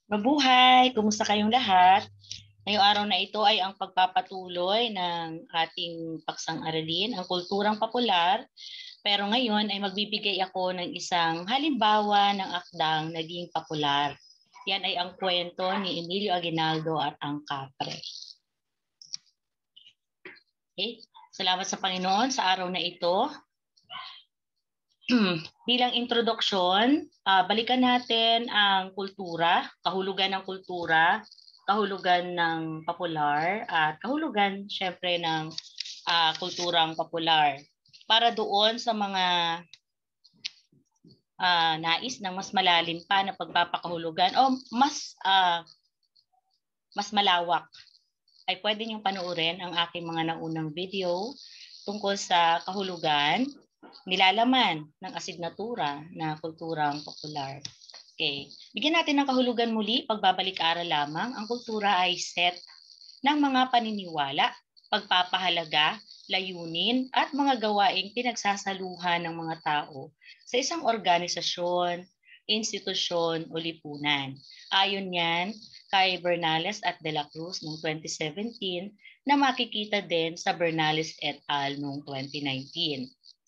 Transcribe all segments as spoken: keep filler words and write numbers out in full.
Mabuhay! Kumusta kayong lahat? Ngayong araw na ito ay ang pagpapatuloy ng ating paksang aralin, ang kulturang popular. Pero ngayon ay magbibigay ako ng isang halimbawa ng akdang naging popular. Yan ay ang kwento ni Emilio Aguinaldo at ang Kapre. Okay? Salamat sa Panginoon sa araw na ito. Bilang introduction, uh, balikan natin ang kultura, kahulugan ng kultura, kahulugan ng popular, at kahulugan syempre ng uh, kulturang popular. Para doon sa mga uh, nais ng mas malalim pa na pagpapakahulugan o mas uh, mas malawak, ay pwede niyong panoorin ang aking mga naunang video tungkol sa kahulugan, nilalaman ng asignatura na kulturang popular. Okay. Bigyan natin ng kahulugan muli, pagbabalik-aral lamang. Ang kultura ay set ng mga paniniwala, pagpapahalaga, layunin, at mga gawaing pinagsasaluhan ng mga tao sa isang organisasyon, institusyon o lipunan. Ayon yan kay Bernales at De La Cruz noong twenty seventeen na makikita din sa Bernales et al. Noong twenty nineteen.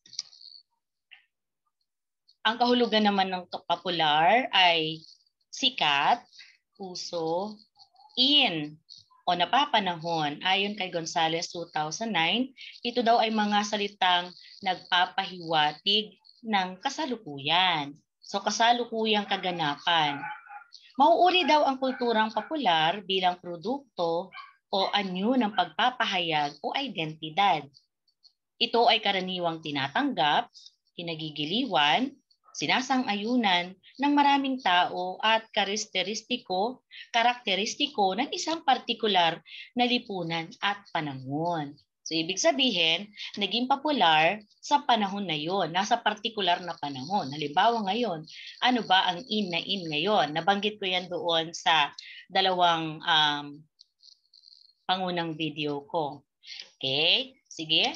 Ang kahulugan naman ng popular ay sikat, uso, in, o napapanahon. Ayon kay Gonzales two thousand nine, ito daw ay mga salitang nagpapahiwatig ng kasalukuyan. So kasalukuyang kaganapan. Mauuri daw ang kulturang popular bilang produkto o anyo ng pagpapahayag o identidad. Ito ay karaniwang tinatanggap, kinagigiliwan, sinasang-ayunan ng maraming tao at karakteristiko, karakteristiko ng isang partikular na lipunan at panahon. So ibig sabihin, naging popular sa panahon na yon, nasa partikular na panahon. Halimbawa ngayon, ano ba ang in na in ngayon? Nabanggit ko yan doon sa dalawang um, pangunang video ko. Okay, sige.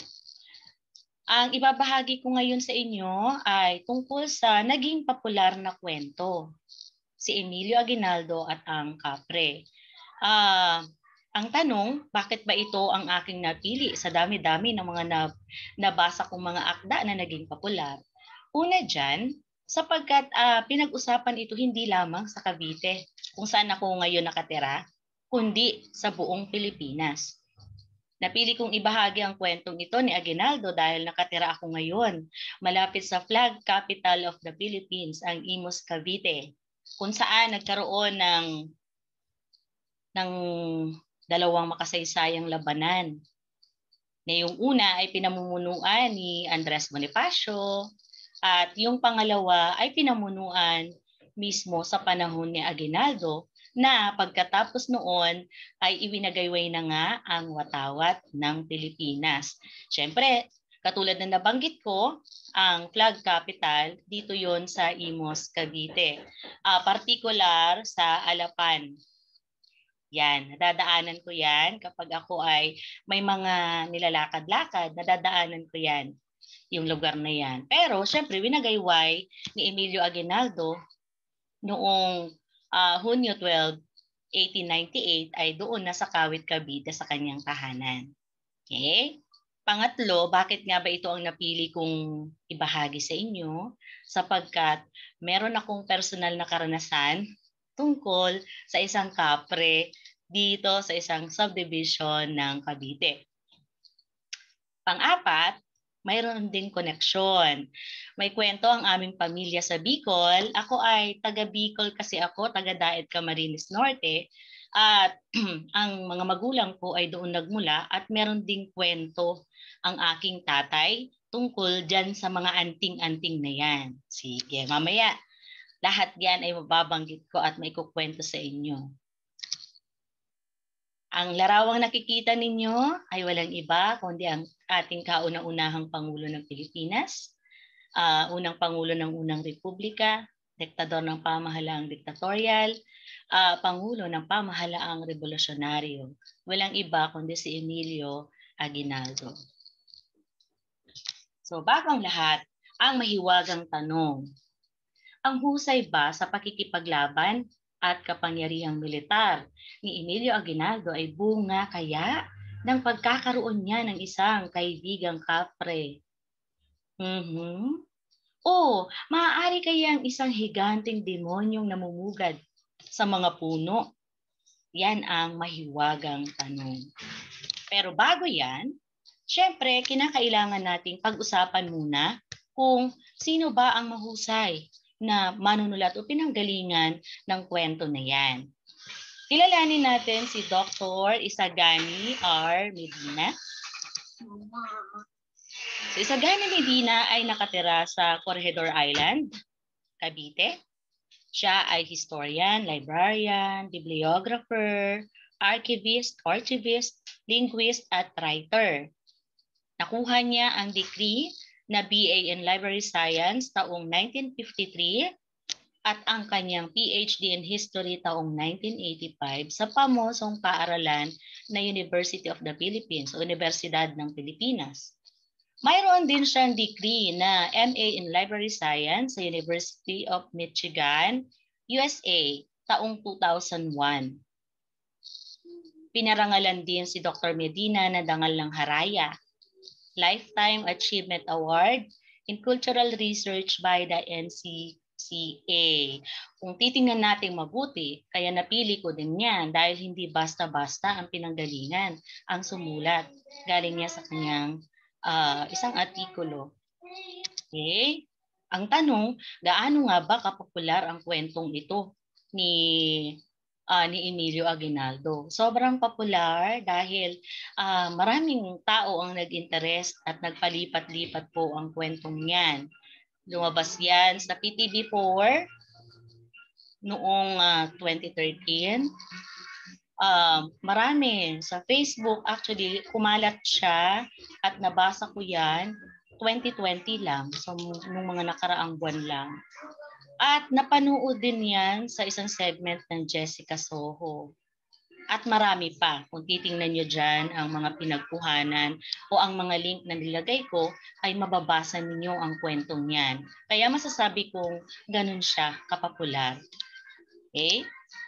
Ang ibabahagi ko ngayon sa inyo ay tungkol sa naging popular na kwento, si Emilio Aguinaldo at ang Kapre. Uh, ang tanong, bakit ba ito ang aking napili sa dami-dami ng mga nab- nabasa kong mga akda na naging popular? Una dyan, sapagkat uh, pinag-usapan ito hindi lamang sa Cavite, kung saan ako ngayon nakatira, kundi sa buong Pilipinas. Napili kong ibahagi ang kwentong ito ni Aguinaldo dahil nakatira ako ngayon malapit sa flag capital of the Philippines, ang Imus, Cavite, kung saan nagkaroon ng, ng dalawang makasaysayang labanan. Na yung una ay pinamumunuan ni Andres Bonifacio at yung pangalawa ay pinamunuan mismo sa panahon ni Aguinaldo, na pagkatapos noon ay iwinagayway na nga ang watawat ng Pilipinas. Siyempre, katulad na nabanggit ko, ang flag capital, dito yon sa Imus, Cavite. Uh, particular sa Alapan. Yan, nadadaanan ko yan kapag ako ay may mga nilalakad-lakad, nadadaanan ko yan, yung lugar na yan. Pero syempre, winagayway ni Emilio Aguinaldo noong uh, Hunyo twelve, eighteen ninety-eight ay doon na sa Kawit, Cavite sa kanyang tahanan. Okay? Pangatlo, bakit nga ba ito ang napili kong ibahagi sa inyo? Sapagkat meron akong personal na karanasan tungkol sa isang kapre dito sa isang subdivision ng Cavite. Pang-apat, mayroon din koneksyon. May kwento ang aming pamilya sa Bicol. Ako ay taga Bicol kasi ako, taga Daet, Camarines Norte. At ang mga magulang ko ay doon nagmula at meron ding kwento ang aking tatay tungkol dyan sa mga anting-anting na yan. Sige, mamaya lahat yan ay mababanggit ko at may kukwento sa inyo. Ang larawang nakikita ninyo ay walang iba kundi ang ating kauna-unahang Pangulo ng Pilipinas, uh, unang Pangulo ng Unang Republika, diktador ng pamahalaang diktatorial, uh, Pangulo ng pamahalaang revolusyonaryo. Walang iba kundi si Emilio Aguinaldo. So bago ang lahat, ang mahiwagang tanong, ang husay ba sa pakikipaglaban at kapangyarihang militar ni Emilio Aguinaldo ay bunga kaya ng pagkakaroon niya ng isang kaibigang kapre. Mm-hmm. O maaari kayang isang higanteng demonyong namumugad sa mga puno? Yan ang mahiwagang tanong. Pero bago yan, syempre kinakailangan nating pag-usapan muna kung sino ba ang mahusay na manunulat o pinanggalingan ng kwento na yan. Kilalanin natin si Doctor Isagani R. Medina. Si Isagani Medina ay nakatira sa Corregidor Island, Cavite. Siya ay historian, librarian, bibliographer, archivist, archivist, linguist, at writer. Nakuha niya ang degree na B A in Library Science taong nineteen fifty-three at ang kanyang P H D in History taong nineteen eighty-five sa pamosong paaralan na University of the Philippines o Universidad ng Pilipinas. Mayroon din siyang degree na M A in Library Science sa University of Michigan, U S A, taong two thousand one. Pinarangalan din si Doctor Medina na dangal ng Haraya, Lifetime Achievement Award in Cultural Research by the N C C A. Kung titingnan natin mabuti, kaya napili ko din yan dahil hindi basta-basta ang pinanggalingan ang sumulat. Galing niya sa kanyang uh, isang artikulo. Okay? Ang tanong, gaano nga ba kapopular ang kwentong ito ni Uh, ni Emilio Aguinaldo? Sobrang popular dahil uh, maraming tao ang nag-interest at nagpalipat-lipat po ang kwentong yan. Lumabas yan sa P T V four noong uh, twenty thirteen. Uh, marami sa Facebook, actually kumalat siya at nabasa ko yan twenty twenty lang, so nung mga nakaraang buwan lang. At napanood din yan sa isang segment ng Jessica Soho. At marami pa. Kung titingnan nyo dyan ang mga pinagkuhanan o ang mga link na nilagay ko, ay mababasa ninyo ang kwentong yan. Kaya masasabi kong ganun siya kapopular. Okay?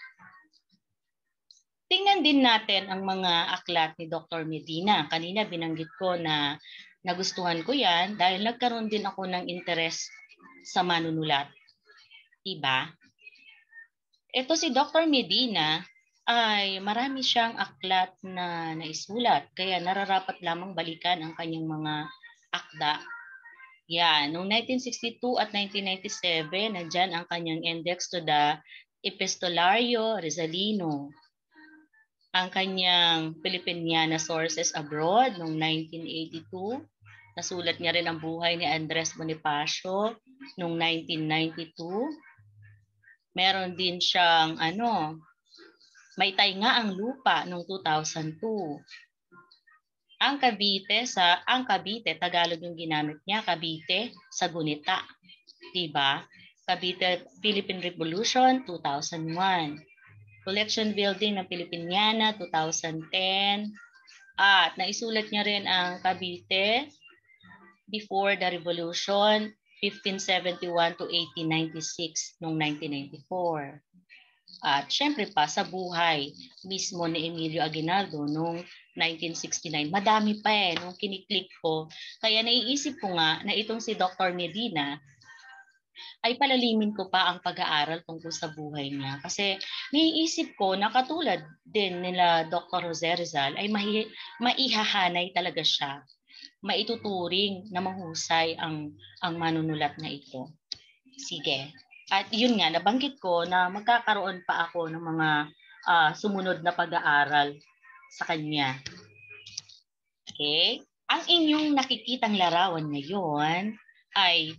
Tingnan din natin ang mga aklat ni Doctor Medina. Kanina binanggit ko na nagustuhan ko yan dahil nagkaroon din ako ng interest sa manunulat. Diba? Ito si Doctor Medina ay marami siyang aklat na naisulat. Kaya nararapat lamang balikan ang kanyang mga akda. Yan, noong nineteen sixty-two at nineteen ninety-seven, nandyan ang kanyang index to the Epistolario Rizalino. Ang kanyang Filipiniana Sources Abroad noong nineteen eighty-two. Nasulat niya rin ang buhay ni Andres Bonifacio noong nineteen ninety-two. Meron din siyang ano, May Tainga ang Lupa noong two thousand two. Ang Cavite sa ang Cavite, Tagalog yung ginamit niya, Cavite sa Gunita. Diba? Cavite Philippine Revolution two thousand one. Collection Building ng Filipiniana two thousand ten. At naisulat niya rin ang Cavite Before the Revolution fifteen seventy-one to eighteen ninety-six noong nineteen ninety-four. At syempre pa sa buhay mismo ni Emilio Aguinaldo noong nineteen sixty-nine. Madami pa eh nung kiniklik ko. Kaya naiisip ko nga na itong si Doctor Medina ay palalimin ko pa ang pag-aaral tungkol sa buhay niya. Kasi naiisip ko na katulad din nila Doctor Jose Rizal ay mahi- maihahanay talaga siya. Maituturing na mahusay ang ang manunulat na ito. Sige. At yun nga, nabanggit ko na magkakaroon pa ako ng mga uh, sumunod na pag-aaral sa kanya. Okay? Ang inyong nakikitang larawan ngayon ay,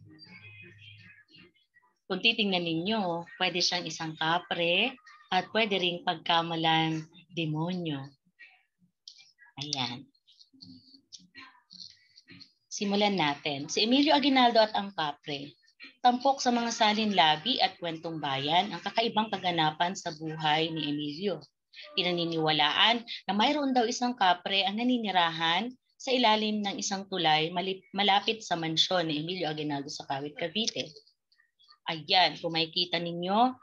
kung titingnan ninyo, pwede siyang isang kapre at pwede ring pagkamalang demonyo. Ayan. Simulan natin. Si Emilio Aguinaldo at ang kapre. Tampok sa mga salinlabi at kwentong bayan ang kakaibang kaganapan sa buhay ni Emilio. Pinaniniwalaan na mayroon daw isang kapre ang naninirahan sa ilalim ng isang tulay malapit sa mansyon ni Emilio Aguinaldo sa Kawit, Cavite. Ayan, kung makikita ninyo,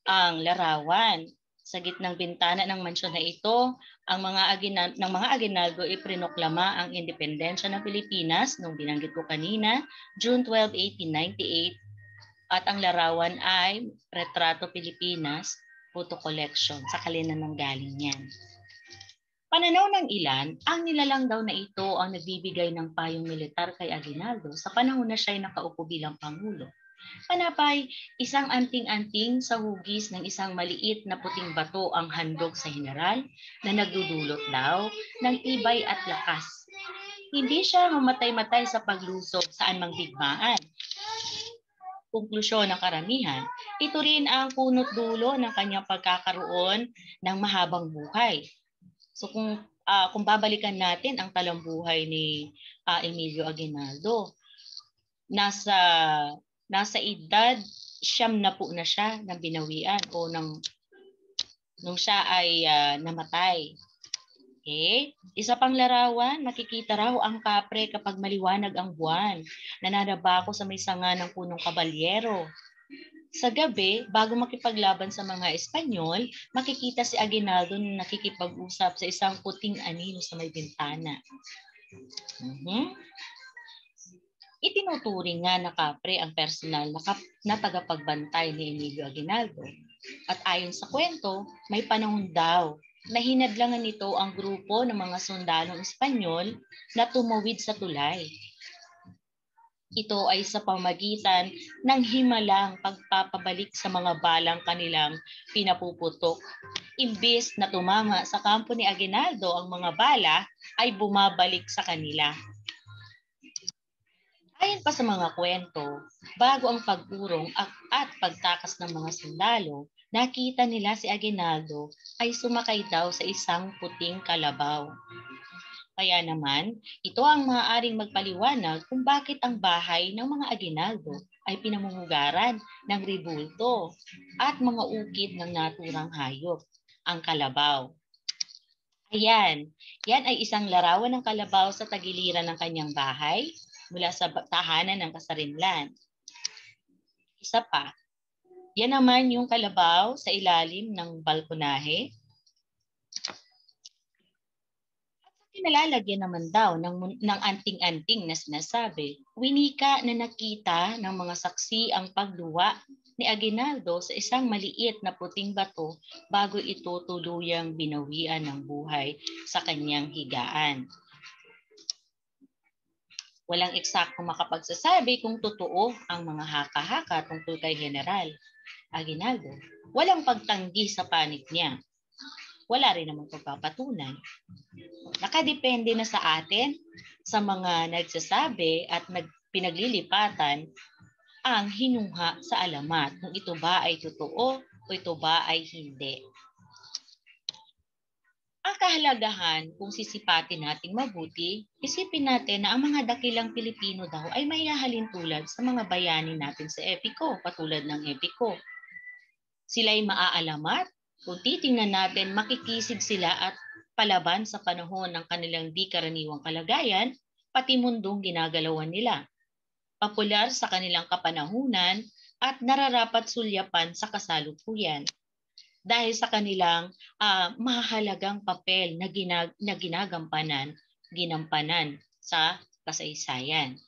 ang larawan. Sa gitnang bintana ng mansyon na ito, ang mga Aguinaldo, ng mga Aguinaldo iprinoklama ang independensya ng Pilipinas nung binanggit ko kanina, June twelfth, eighteen ninety-eight. At ang larawan ay Retrato Pilipinas, photo collection. Sa kalina ng galing yan. Pananaw ng ilan, ang nilalang daw na ito ang nagbibigay ng payong militar kay Aguinaldo sa panahon na siya ay nakaupo bilang Pangulo. Panapay, isang anting-anting sa hugis ng isang maliit na puting bato ang handog sa general na nagdudulot daw ng tibay at lakas. Hindi siya mamatay-matay sa paglusob saan mang digmaan. Konklusyon ng karamihan, ito rin ang punot dulo ng kanyang pagkakaroon ng mahabang buhay. So kung, uh, kung babalikan natin ang talambuhay ni uh, Emilio Aguinaldo, nasa Nasa edad, siyam na po na siya ng binawian o ng, nung siya ay uh, namatay. Okay? Isa pang larawan, makikita raw ang kapre kapag maliwanag ang buwan. Nananabako sa may sanga ng punong kabalyero. Sa gabi, bago makipaglaban sa mga Espanyol, makikita si Aguinaldo na nakikipag-usap sa isang puting anino sa may bintana. Mm-hmm. Itinuturing nga na kapre ang personal na, na tagapagbantay ni Emilio Aguinaldo. At ayon sa kwento, may panahon daw na hinadlangan nito ang grupo ng mga sundalong Espanyol na tumawid sa tulay. Ito ay sa pamagitan ng himalang pagpapabalik sa mga balang kanilang pinapuputok. Imbis na tumama sa kampo ni Aguinaldo ang mga bala, ay bumabalik sa kanila. Ayon pa sa mga kwento, bago ang pag-urong at, at pagtakas ng mga sundalo, nakita nila si Aguinaldo ay sumakay daw sa isang puting kalabaw. Kaya naman, ito ang maaaring magpaliwanag kung bakit ang bahay ng mga Aguinaldo ay pinamumugaran ng ribulto at mga ukit ng naturang hayop, ang kalabaw. Ayan, yan ay isang larawan ng kalabaw sa tagiliran ng kanyang bahay, mula sa tahanan ng Kasarinlan. Isa pa, yan naman yung kalabaw sa ilalim ng balkonahe. At sa kinalalagyan naman daw ng, ng anting-anting na sinasabi, winika na nakita ng mga saksi ang pagluwa ni Aguinaldo sa isang maliit na puting bato bago ito tuluyang binawian ng buhay sa kanyang higaan. Walang eksaktong makapagsasabi kung totoo ang mga haka-haka tungkol kay General Aguinaldo. Walang pagtanggi sa panig niya. Wala rin namang pagpapatunay. Nakadepende na sa atin, sa mga nagsasabi at pinaglilipatan, ang hinungha sa alamat kung ito ba ay totoo o ito ba ay hindi. Ang kahalagahan kung sisipatin nating mabuti, isipin natin na ang mga dakilang Pilipino daw ay mayahalin tulad sa mga bayani natin sa Epiko, patulad ng Epiko. Sila'y maaalamat, kung titingnan natin makikisig sila at palaban sa panahon ng kanilang di karaniwang kalagayan, pati mundong ginagalawan nila. Popular sa kanilang kapanahunan at nararapat sulyapan sa kasalukuyan. Dahil sa kanilang uh, mahalagang papel na, ginag na ginagampanan, ginampanan sa kasaysayan.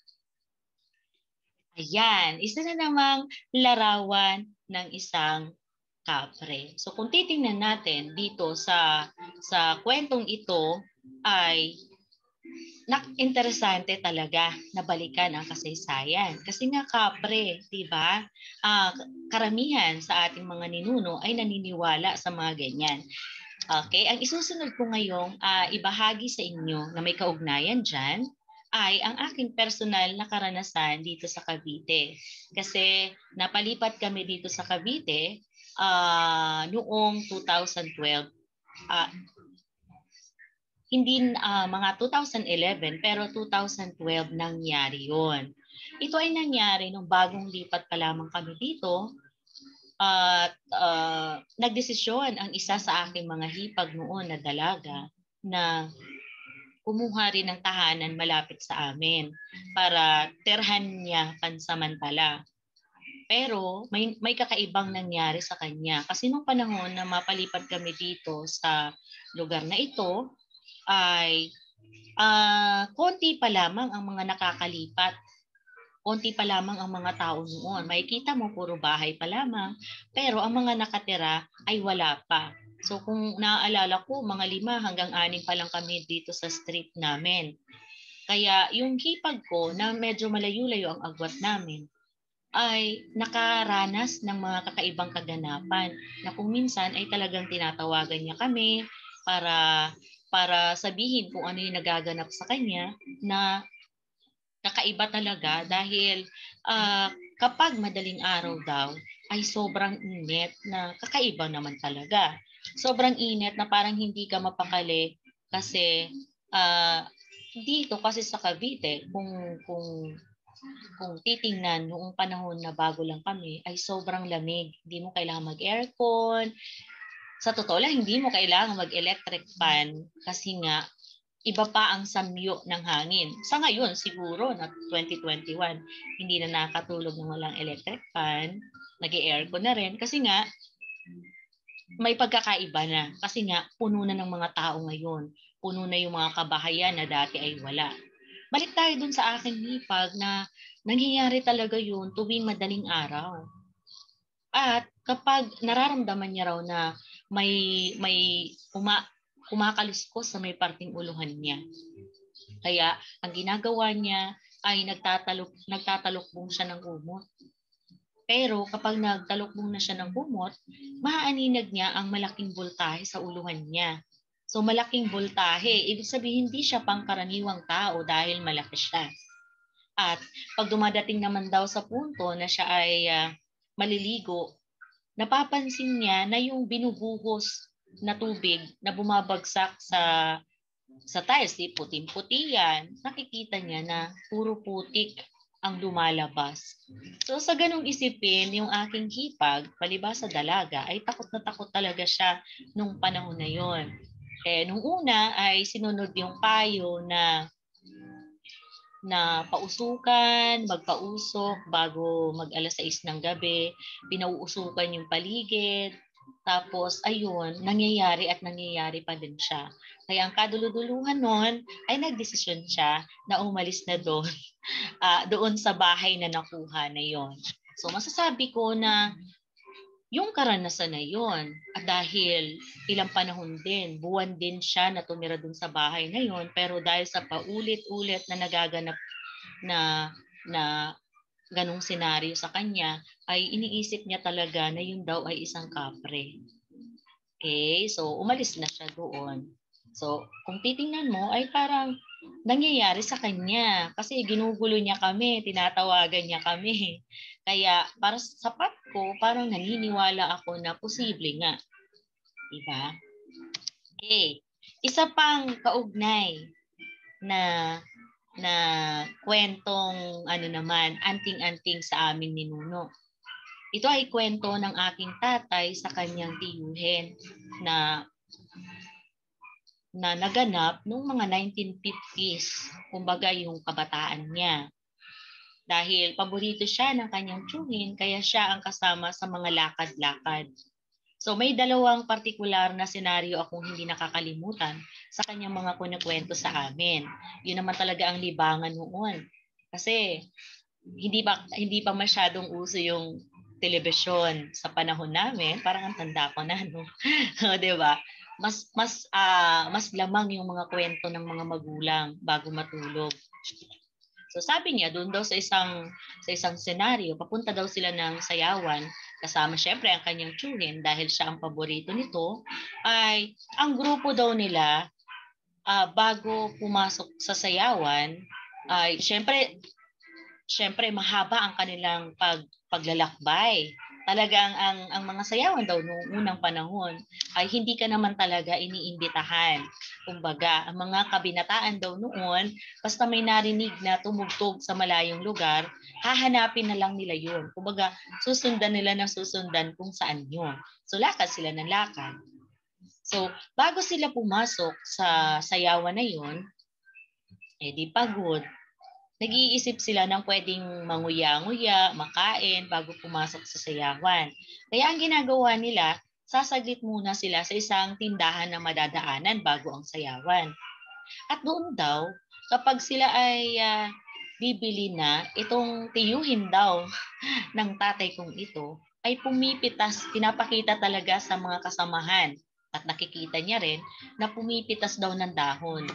Ayan, isa na namang larawan ng isang kapre. So kung titingnan natin dito sa, sa kwentong ito ay interesante talaga na balikan ang kasaysayan. Kasi nga kapre, di ba? Uh, karamihan sa ating mga ninuno ay naniniwala sa mga ganyan. Okay, ang isusunod ko ngayong uh, ibahagi sa inyo na may kaugnayan dyan ay ang aking personal na karanasan dito sa Cavite. Kasi napalipat kami dito sa Cavite uh, noong two thousand twelve. Uh, Hindi uh, mga two thousand eleven pero two thousand twelve nangyari yon. Ito ay nangyari nung bagong lipat pa lamang kami dito at uh, nagdesisyon ang isa sa aking mga hipag noon na dalaga na kumuha rin ng tahanan malapit sa amin para terhan niya pansamantala. Pero may, may kakaibang nangyari sa kanya. Kasi nung panahon na mapalipad kami dito sa lugar na ito, ay uh, konti pa lamang ang mga nakakalipat. Konti pa lamang ang mga tao noon. Makikita mo, puro bahay pa lamang. Pero ang mga nakatira ay wala pa. So kung naaalala ko, mga lima hanggang anim pa lang kami dito sa street namin. Kaya yung hipag ko na medyo malayo-layo ang agwat namin, ay nakaranas ng mga kakaibang kaganapan na kung minsan ay talagang tinatawagan niya kami para para sabihin kung ano yung nagaganap sa kanya na kakaiba talaga dahil uh, kapag madaling araw daw ay sobrang init na kakaiba naman talaga. Sobrang init na parang hindi ka mapakali kasi uh, dito kasi sa Cavite kung kung kung titingnan noong panahon na bago lang kami ay sobrang lamig. Hindi mo kailangan mag-aircon. Sa totoo lang, hindi mo kailangan mag-electric fan kasi nga iba pa ang samyo ng hangin. Sa ngayon, siguro na twenty twenty-one, hindi na nakatulog ng walang electric fan, nag-aircon na rin kasi nga may pagkakaiba na. Kasi nga puno na ng mga tao ngayon. Puno na yung mga kabahayan na dati ay wala. Balik tayo dun sa aking hipag na nangyayari talaga yun tuwing madaling araw. At kapag nararamdaman niya raw na may may uma, kumakaliskos sa may parting uluhan niya. Kaya ang ginagawa niya ay nagtatalok, nagtatalokbong siya ng kumot. Pero kapag nagtalokbong na siya ng kumot, maaaninag niya ang malaking voltahe sa uluhan niya. So malaking voltahe, ibig sabihin hindi siya pangkaraniwang tao dahil malaki siya. At pag dumadating naman daw sa punto na siya ay uh, maliligo, napapansin niya na yung binubuhos na tubig na bumabagsak sa sa tiles, di puting-puti yan, nakikita niya na puro putik ang lumalabas. So sa ganung isipin, yung aking hipag, palibhasa dalaga, ay takot na takot talaga siya nung panahon na yon. Eh, nung una ay sinunod yung payo na na pausukan, magpausok bago mag alas sais ng gabi, pinauusukan yung paligid, tapos ayun, nangyayari at nangyayari pa din siya. Kaya ang kaduluduluhan noon ay nagdesisyon siya na umalis na doon, uh, doon sa bahay na nakuha na yon. So masasabi ko na yung karanasan na yon, at dahil ilang panahon din, buwan din siya na tumira dun sa bahay na yon, pero dahil sa paulit-ulit na nagaganap na na ganong senaryo sa kanya, ay iniisip niya talaga na yun daw ay isang kapre. Okay, so umalis na siya doon. So kung titingnan mo ay parang nangyayari sa kanya kasi ginugulo niya kami, tinatawagan niya kami. Kaya para sa sapat ko, parang naniniwala ako na posible nga. Diba? Okay. Isa pang kaugnay na na kwentong ano naman, anting-anting sa amin ni Nuno. Ito ay kwento ng aking tatay sa kanyang tiyuhin na na naganap noong mga nineteen fifties, kumbaga yung kabataan niya. Dahil paborito siya ng kanyang tiyuhin, kaya siya ang kasama sa mga lakad-lakad. So may dalawang partikular na senaryo akong hindi nakakalimutan sa kanyang mga kunikwento sa amin. Yun naman talaga ang libangan noon. Kasi hindi pa hindi pa masyadong uso yung telebisyon sa panahon namin, parang ang tanda ko na, no? 'Di ba? Mas mas uh, mas lamang yung mga kwento ng mga magulang bago matulog. So sabi niya doon daw sa isang sa isang senaryo, papunta daw sila ng sayawan kasama syempre ang kanyang tiyuhin dahil siya ang paborito nito, ay ang grupo daw nila uh, bago pumasok sa sayawan ay syempre syempre mahaba ang kanilang pag paglalakbay. Talagang ang ang mga sayawan daw noong unang panahon ay hindi ka naman talaga iniimbitahan. Kumbaga, ang mga kabinataan daw noon, basta may narinig na tumugtog sa malayong lugar, hahanapin na lang nila yun. Kumbaga, susundan nila ng susundan kung saan yun. So, lakad sila ng lakad. So, bago sila pumasok sa sayawan na yun, eh di pagod. Nag-iisip sila ng pwedeng manguya-nguya, makain bago pumasok sa sayawan. Kaya ang ginagawa nila, sasaglit muna sila sa isang tindahan na madadaanan bago ang sayawan. At doon daw, kapag sila ay uh, bibili na, itong tiyuhin daw ng tatay kong ito, ay pumipitas, pinapakita talaga sa mga kasamahan. At nakikita niya rin na pumipitas daw ng dahon.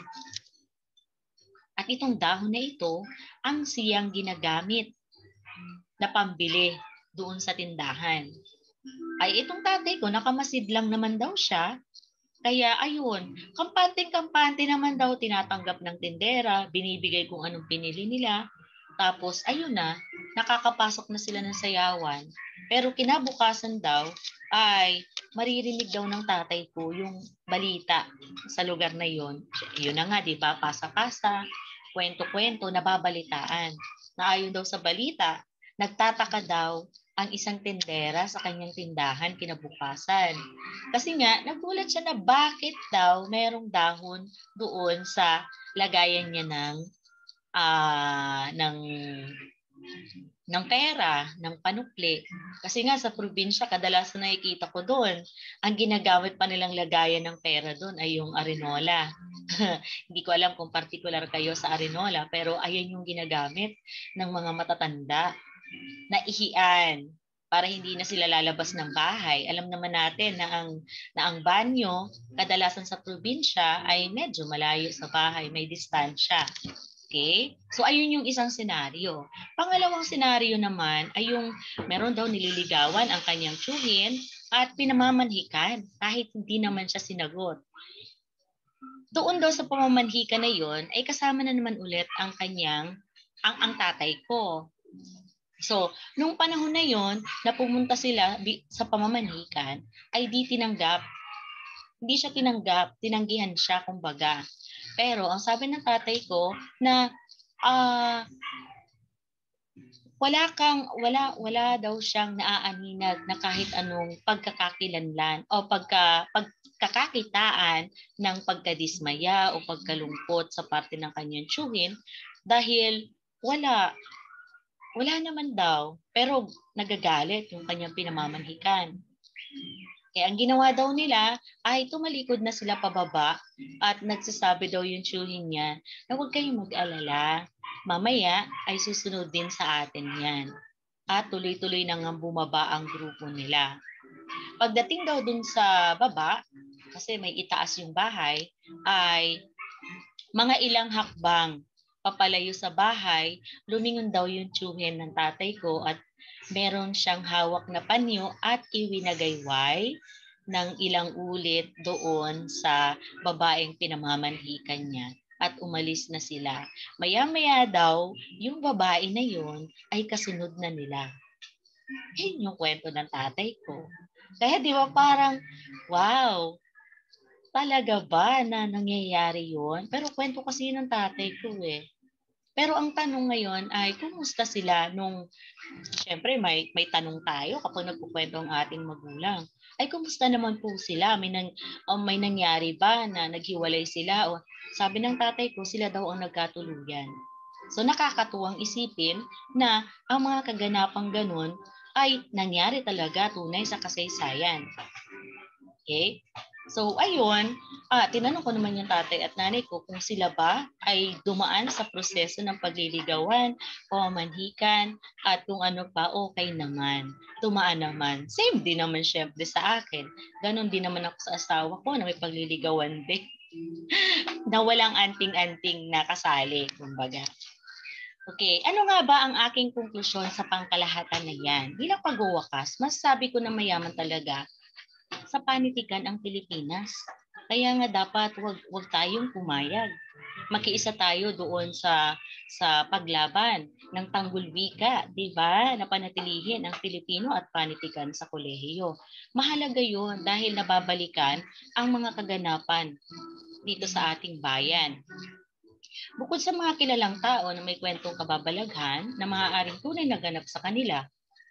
At itong dahon na ito, ang siyang ginagamit na pambili doon sa tindahan. Ay itong tatay ko, nakamasid lang naman daw siya. Kaya ayun, kampante-kampante naman daw tinatanggap ng tindera, binibigay kung anong pinili nila. Tapos ayun na, nakakapasok na sila ng sayawan. Pero kinabukasan daw ay maririnig daw ng tatay ko yung balita sa lugar na yon. Yun na nga, di ba? Pasa-pasa, kwento-kwento, nababalitaan. Na ayon daw sa balita, nagtataka daw ang isang tindera sa kanyang tindahan kinabukasan. Kasi nga, nagulat siya na bakit daw merong dahon doon sa lagayan niya ng uh, ng ng pera, ng panukli. Kasi nga sa probinsya, kadalasan nakikita ko doon, ang ginagamit pa nilang lagayan ng pera doon ay yung arenola. Hindi ko alam kung particular kayo sa arenola, pero ayan yung ginagamit ng mga matatanda na ihian para hindi na sila lalabas ng bahay. Alam naman natin na ang na ang banyo kadalasan sa probinsya ay medyo malayo sa bahay, may distansya. Okay? So ayun yung isang senaryo. Pangalawang senaryo naman ay yung meron daw nililigawan ang kanyang tiyuhin at pinamamanhikan kahit hindi naman siya sinagot. Doon daw sa pamamanhikan na yon ay kasama na naman ulit ang kanyang ang ang tatay ko. So, nung panahon na yon na pumunta sila sa pamamanhikan, ay di tinanggap. Hindi siya tinanggap, tinanggihan siya kumbaga. Pero ang sabi ng tatay ko na uh, wala kang wala wala daw siyang naaaninag na kahit anong pagkakakilanlan o pagka pagkakakitaan ng pagkadismaya o pagkalungkot sa parte ng kanyang tiyuhin dahil wala Wala naman daw, pero nagagalit yung kanyang pinamamanhikan. Kaya ang ginawa daw nila ay tumalikod na sila pababa at nagsasabi daw yung tiyuhin niya na huwag kayong mag-alala. Mamaya ay susunod din sa atin yan. At tuloy-tuloy na nga bumaba ang grupo nila. Pagdating daw dun sa baba, kasi may itaas yung bahay, ay mga ilang hakbang papalayo sa bahay, lumingon daw yung tiyuhin ng tatay ko at meron siyang hawak na panyo at iwinagayway ng ilang ulit doon sa babaeng pinamamanhikan niya at umalis na sila. Maya-maya daw, yung babae na yon ay kasunod na nila. Yan yung kwento ng tatay ko. Kaya di ba parang, wow, talaga ba na nangyayari yon? Pero kwento kasi ng tatay ko eh. Pero ang tanong ngayon ay, kumusta sila nung, syempre may, may tanong tayo kapag nagkukwento ang ating magulang. Ay, kumusta naman po sila? May, nang, um, may nangyari ba na naghiwalay sila? O, sabi ng tatay ko, sila daw ang nagkatuluyan. So nakakatuwang isipin na ang mga kaganapang ganun ay nangyari talaga tunay sa kasaysayan. Okay? So ayun, ah, tinanong ko naman yung tatay at nanay ko kung sila ba ay dumaan sa proseso ng pagliligawan, pamamanhikan, at kung ano pa, okay naman. Tumaan naman. Same din naman syempre sa akin. Ganon din naman ako sa asawa ko na may pagliligawan din. Na walang anting-anting na kasali, kumbaga. Okay, ano nga ba ang aking konklusyon sa pangkalahatan na yan? Bilang pagwawakas, masasabi ko na mayaman talaga sa panitikan ang Pilipinas. Kaya nga dapat wag wag tayong pumayag. Makiisa tayo doon sa sa paglaban ng tanggol wika, 'di ba? Na panatilihin ang Pilipino at panitikan sa kolehiyo. Mahalaga 'yon dahil nababalikan ang mga kaganapan dito sa ating bayan. Bukod sa mga kilalang tao na may kwentong kababalaghan na maaaring tunay na ganap sa kanila.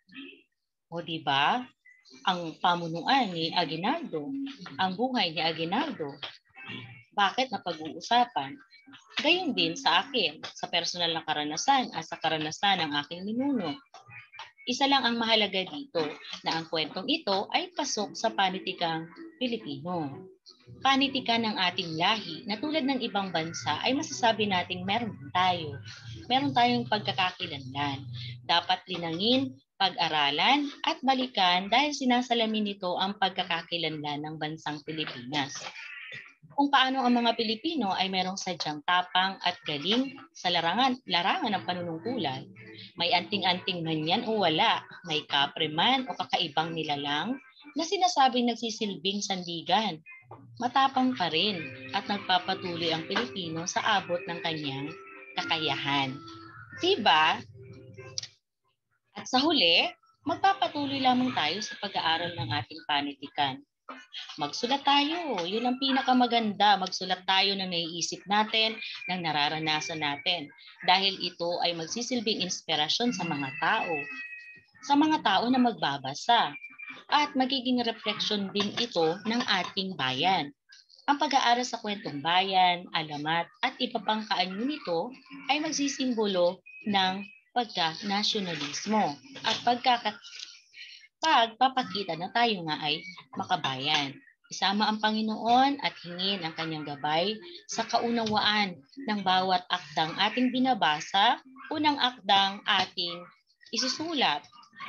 O 'di ba? Ang pamunuan ni Aguinaldo, ang buhay ni Aguinaldo. Bakit na pag-uusapan? Gayon din sa akin, sa personal na karanasan at sa karanasan ng aking ninuno. Isa lang ang mahalaga dito, na ang kwentong ito ay pasok sa panitikang Pilipino. Panitikan ng ating lahi na tulad ng ibang bansa ay masasabi nating meron tayo. Meron tayong pagkakakilanlan. Dapat linangin, pag-aralan at balikan dahil sinasalamin nito ang pagkakakilanlan ng bansang Pilipinas. Kung paano ang mga Pilipino ay merong sadyang tapang at galing sa larangan, larangan ng panunungkulan. May anting-anting man yan o wala, may kapre man o kakaibang nilalang na sinasabing nagsisilbing sandigan. Matapang pa rin at nagpapatuloy ang Pilipino sa abot ng kanyang kakayahan. Diba? At sa huli, magpapatuloy lamang tayo sa pag-aaral ng ating panitikan. Magsulat tayo. Yun ang pinakamaganda. Magsulat tayo ng naiisip natin, ng nararanasan natin. Dahil ito ay magsisilbing inspirasyon sa mga tao. Sa mga tao na magbabasa. At magiging refleksyon din ito ng ating bayan. Ang pag-aaral sa kwentong bayan, alamat, at iba pang kaanyo nito ay magsisimbolo ng pagka-nasyonalismo at pagkaka pagpapakita na tayo nga ay makabayan. Isama ang Panginoon at hingin ang kanyang gabay sa kaunawaan ng bawat akdang ating binabasa, unang akdang ating isusulat.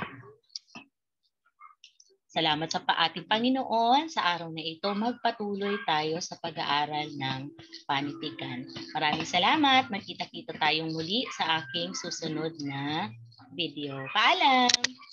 Salamat sa paating Panginoon. Sa araw na ito, magpatuloy tayo sa pag-aaral ng panitikan. Maraming salamat. Magkita-kita tayong muli sa aking susunod na video. Paalam!